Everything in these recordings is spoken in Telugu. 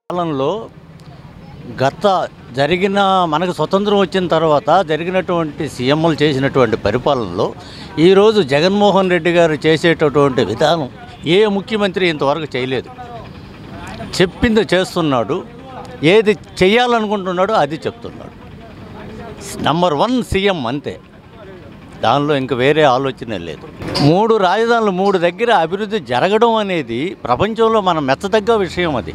కాలంలో గత జరిగిన మనకు స్వతంత్రం వచ్చిన తర్వాత జరిగినటువంటి సీఎంలు చేసినటువంటి పరిపాలనలో ఈరోజు జగన్మోహన్ రెడ్డి గారు చేసేటటువంటి విధానం ఏ ముఖ్యమంత్రి ఇంతవరకు చేయలేదు. చెప్పింది చేస్తున్నాడు, ఏది చేయాలనుకుంటున్నాడో అది చెప్తున్నాడు. నంబర్ 1 సీఎం అంతే, దానిలో ఇంక వేరే ఆలోచనే లేదు. 3 రాజధానులు 3 దగ్గర అభివృద్ధి జరగడం అనేది ప్రపంచంలో మనం మెచ్చదగ్గ విషయం. అది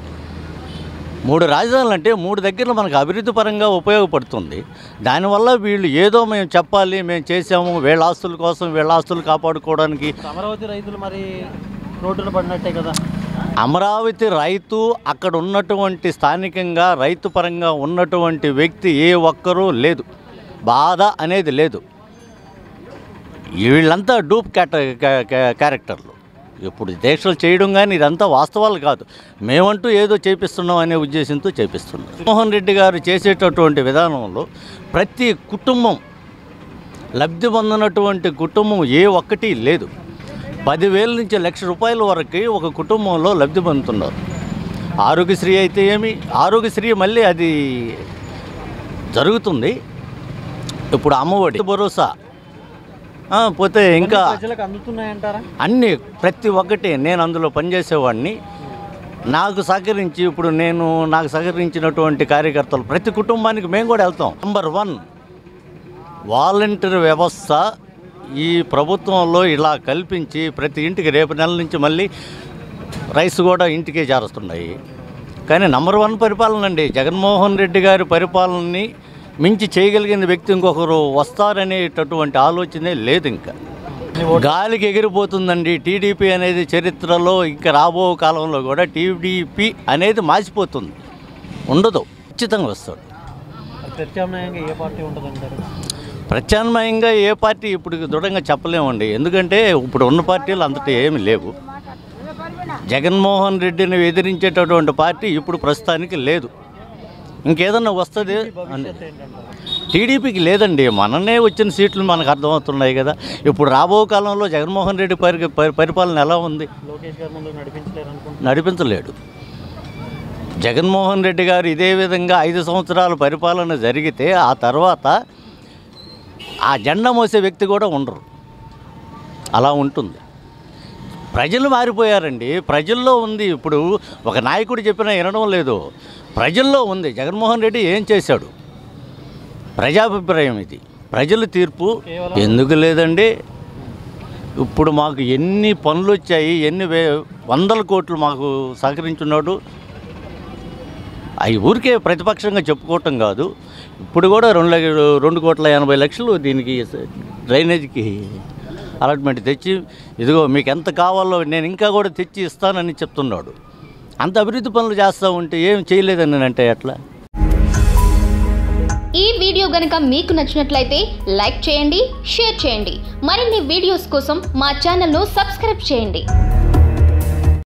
3 రాజధానులు అంటే 3 దగ్గర మనకు అభివృద్ధి పరంగా ఉపయోగపడుతుంది. దానివల్ల వీళ్ళు ఏదో మేము చెప్పాలి, మేము చేసాము, వీళ్ళ ఆస్తుల కోసం వీళ్ళ ఆస్తులు కాపాడుకోవడానికి. అమరావతి రైతులు మరి రోడ్డున పడినట్టే కదా. అమరావతి రైతు అక్కడ ఉన్నటువంటి స్థానికంగా రైతు పరంగా ఉన్నటువంటి వ్యక్తి ఏ ఒక్కరూ లేదు, బాధ అనేది లేదు. వీళ్ళంతా డూప్ క్యారెక్టర్లు. ఇప్పుడు దీక్షలు చేయడం కానీ ఇదంతా వాస్తవాలు కాదు. మేమంటూ ఏదో చేపిస్తున్నాం అనే ఉద్దేశంతో చేపిస్తున్నాం. జగన్మోహన్ రెడ్డి గారు చేసేటటువంటి విధానంలో ప్రతి కుటుంబం లబ్ధి పొందినటువంటి కుటుంబం ఏ ఒక్కటి లేదు. 10,000 నుంచి ₹1,00,000 వరకు ఒక కుటుంబంలో లబ్ధి పొందుతున్నారు. ఆరోగ్యశ్రీ అయితే ఏమి, ఆరోగ్యశ్రీ మళ్ళీ అది జరుగుతుంది. ఇప్పుడు అమ్మఒడి, భరోసా, పోతే ఇంకా అందుతున్నాయంటారా? అన్నీ ప్రతి ఒక్కటి. నేను అందులో పనిచేసేవాడిని. నాకు సహకరించి ఇప్పుడు నాకు సహకరించినటువంటి కార్యకర్తలు ప్రతి కుటుంబానికి మేము కూడా వెళ్తాం. నంబర్ 1 వాలంటీర్ వ్యవస్థ ఈ ప్రభుత్వంలో ఇలా కల్పించి ప్రతి ఇంటికి రేపు నెల నుంచి మళ్ళీ రైస్ కూడా ఇంటికే చేరుస్తున్నాయి. కానీ నంబర్ 1 పరిపాలన అండి. జగన్మోహన్ రెడ్డి గారి పరిపాలనని మించి చేయగలిగిన వ్యక్తి ఇంకొకరు వస్తారనేటటువంటి ఆలోచనే లేదు. ఇంకా గాలికి ఎగిరిపోతుందండి టీడీపీ అనేది. చరిత్రలో ఇంకా రాబో కాలంలో కూడా టీడీపీ అనేది మాసిపోతుంది, ఉండదు. ఖచ్చితంగా వస్తాడు. ప్రత్యామ్నాయంగా ఏ పార్టీ ఉంటుందంటారు? ప్రత్యామ్నాయంగా ఏ పార్టీ ఇప్పుడు దృఢంగా చెప్పలేమండి. ఎందుకంటే ఇప్పుడు ఉన్న పార్టీలు అంతటి ఏమి లేవు. జగన్మోహన్ రెడ్డిని ఎదిరించేటటువంటి పార్టీ ఇప్పుడు ప్రస్తుతానికి లేదు. ఇంకేదన్నా వస్తుంది టీడీపీకి లేదండి. మననే వచ్చిన సీట్లు మనకు అర్థమవుతున్నాయి కదా. ఇప్పుడు రాబో కాలంలో జగన్మోహన్ రెడ్డి పరిపాలన ఎలా ఉంది? నడిపించలేడు. జగన్మోహన్ రెడ్డి గారు ఇదే విధంగా 5 సంవత్సరాల పరిపాలన జరిగితే ఆ తర్వాత ఆ జెండా మోసే వ్యక్తి కూడా ఉండరు. అలా ఉంటుంది. ప్రజలు మారిపోయారండి. ప్రజల్లో ఉంది. ఇప్పుడు ఒక నాయకుడు చెప్పినా వినడం లేదు. ప్రజల్లో ఉంది. జగన్మోహన్ రెడ్డి ఏం చేశాడు? ప్రజాభిప్రాయం ఇది. ప్రజల తీర్పు ఎందుకు లేదండి? ఇప్పుడు మాకు ఎన్ని పనులు వచ్చాయి, ఎన్ని 100 కోట్లు మాకు సహకరించున్నాడు. అవి ఊరికే ప్రతిపక్షంగా చెప్పుకోవటం కాదు. ఇప్పుడు కూడా 2,80,00,000 దీనికి డ్రైనేజీకి అలాట్మెంట్ తెచ్చి, ఇదిగో మీకు ఎంత కావాలో నేను ఇంకా కూడా తెచ్చి ఇస్తానని చెప్తున్నాడు. అంత అభివృద్ధి పనులు చేస్తూ ఉంటే ఏం చేయలేదని అంటే ఎట్లా? ఈ వీడియో గనుక మీకు నచ్చినట్లయితే లైక్ చేయండి, షేర్ చేయండి. మరిన్ని వీడియోస్ కోసం మా ఛానల్ను సబ్స్క్రైబ్ చేయండి.